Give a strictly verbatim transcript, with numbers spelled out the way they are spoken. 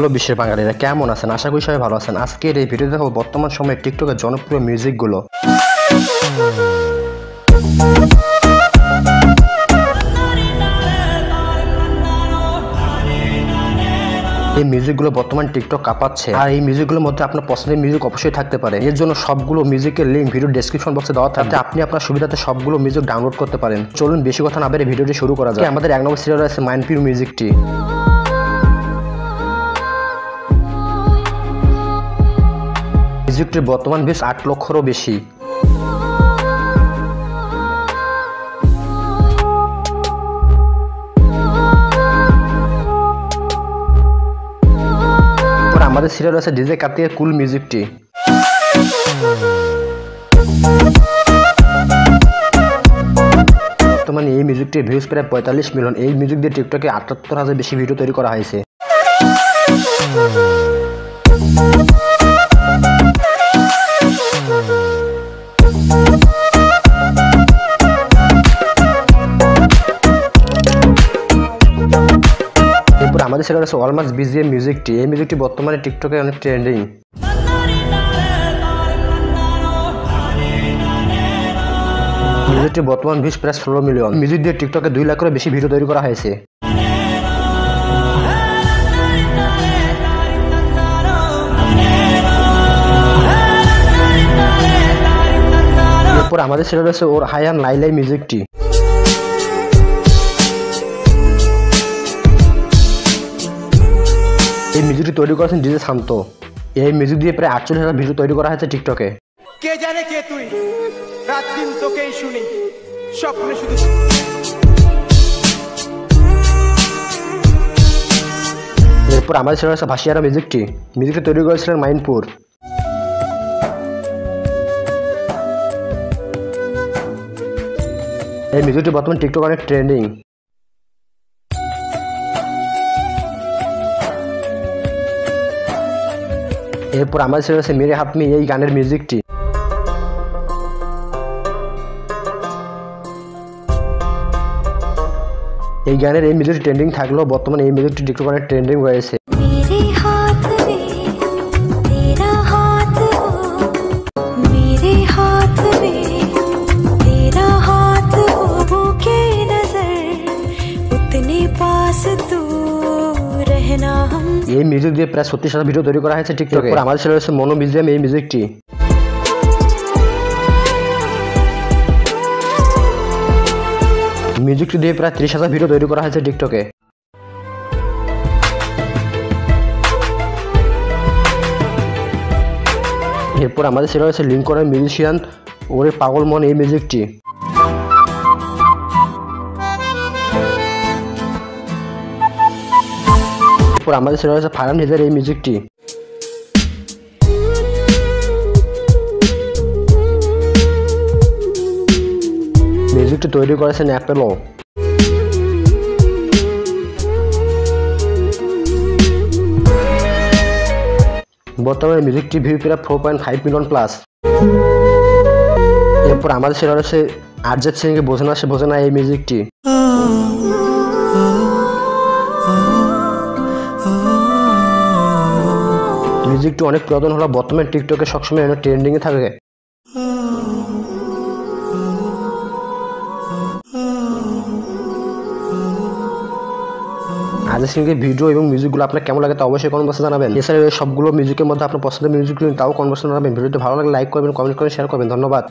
Hello বিশ্বের বাঙালিরা কেমন আছেন? আশা করি সবাই ভালো আছেন। আজকের এই ভিডিওতে দেখাবো বর্তমান সময়ে টিকটকের জনপ্রিয় মিউজিকগুলো। এই মিউজিকগুলো বর্তমান টিকটক কাঁপাচ্ছে, আর এই মিউজিকগুলোর মধ্যে আপনার পছন্দের মিউজিক অবশ্যই থাকতে পারে। এর জন্য সবগুলো মিউজিকের লিঙ্ক ভিডিও ডেসক্রিপশন বক্সে দেওয়া থাকবে, আপনি আপনার সুবিধাতে সবগুলো মিউজিক ডাউনলোড করতে পারেন। চলুন বেশি কথা না বেরিয়ে ভিডিওটি শুরু করা যায়। আমাদের এক নম্বর সিরিয়াল আছে মাইনপিউর মিউজিকটি। মিউজিকটির বর্তমান ভিউজ আট লক্ষেরও বেশি। আমাদের সিরিয়াল আছে ডিজে কার্তিকের কুল মিউজিকটি। বর্তমানে এই মিউজিকটির ভিউজ প্রায় পঁয়তাল্লিশ মিলিয়ন। এই মিউজিক দিয়ে টিকটকে আটাত্তর হাজার বেশি ভিডিও তৈরি করা হয়েছে। আমাদের সেটা হচ্ছে অলমাস বিজিএম মিউজিকটি। এই মিউজিকটি বর্তমানে টিকটকে অনেক ট্রেন্ডিং। মিউজিকটি বর্তমান ভিউজ প্রায় ষোলো মিলিয়ন। মিউজিক দিয়ে টিকটকে দুই লাখেরও বেশি ভিডিও তৈরি করা হয়েছে। এরপর আমাদের সেটা হচ্ছে ওর হায়ান লাইলাই মিউজিকটি। এই মিউজিকটি তৈরি করেছেন ডিজে শান্ত। এই মিউজিক দিয়ে প্রায় আটচল্লিশ হাজার ভিডিও তৈরি করা হয়েছে টিকটকে। কে জানে কে তুই, রাত দিন তোকেই শুনি স্বপ্নে শুধু। এরপর আমাদের সেটা হচ্ছে ভাসিয়ারা মিউজিকটি। মিউজিকটি তৈরি করেছিলেন মাইনপুর। এই মিউজিকটি বর্তমানে টিকটক অনেক ট্রেন্ডিং। এরপর আমাদের সেটা হচ্ছে মেরে হাতমি এই গানের মিউজিকটি। এই গানের এই মিউজিকটি ট্রেন্ডিং থাকলেও বর্তমানে এই মিউজিকটি টিকটক অনেক ট্রেন্ডিং রয়েছে। এই মিউজিক দিয়ে প্রায় ছত্রিশ হাজার ভিডিও তৈরি করা হয়েছে টিকটকে। আমাদের ছেলে হচ্ছে মনো বিজিএম এই মিউজিকটি। মিউজিকটি দিয়ে প্রায় ত্রিশ হাজার ভিডিও তৈরি করা হয়েছে টিকটকে। এরপর আমাদের ছেলে হচ্ছে লিঙ্কনের মিউজিশিয়ান ওরে পাগল মন এই মিউজিকটি। আমাদের সেটা হচ্ছে ফারান হিজের এই মিউজিকটি। মিউজিকটি তৈরি করেছেন অ্যাপেলো। বর্তমানে মিউজিকটি ভিউ প্রায় four point five million plus. এরপর আমাদের সেটা হচ্ছে অরিজিৎ সিং এর বোঝে না সে বোঝে না এই মিউজিকটি। মিউজিকটি অনেক পুরাতন হলো বর্তমানে টিকটকে সবসময় অনেক ট্রেন্ডিং এ থাকে। অরিজিৎ সিং এর ভিডিও এবং মিউজিকগুলো আপনার কেমন লাগে তা অবশ্যই কমেন্ট বক্সে জানাবেন। এছাড়া সবগুলো মিউজিকের মধ্যে আপনার পছন্দের মিউজিকগুলো তাও কমেন্ট বক্সে জানাবেন। ভিডিওটি ভালো লাগলে লাইক করবেন, কমেন্ট করবেন, শেয়ার করবেন। ধন্যবাদ।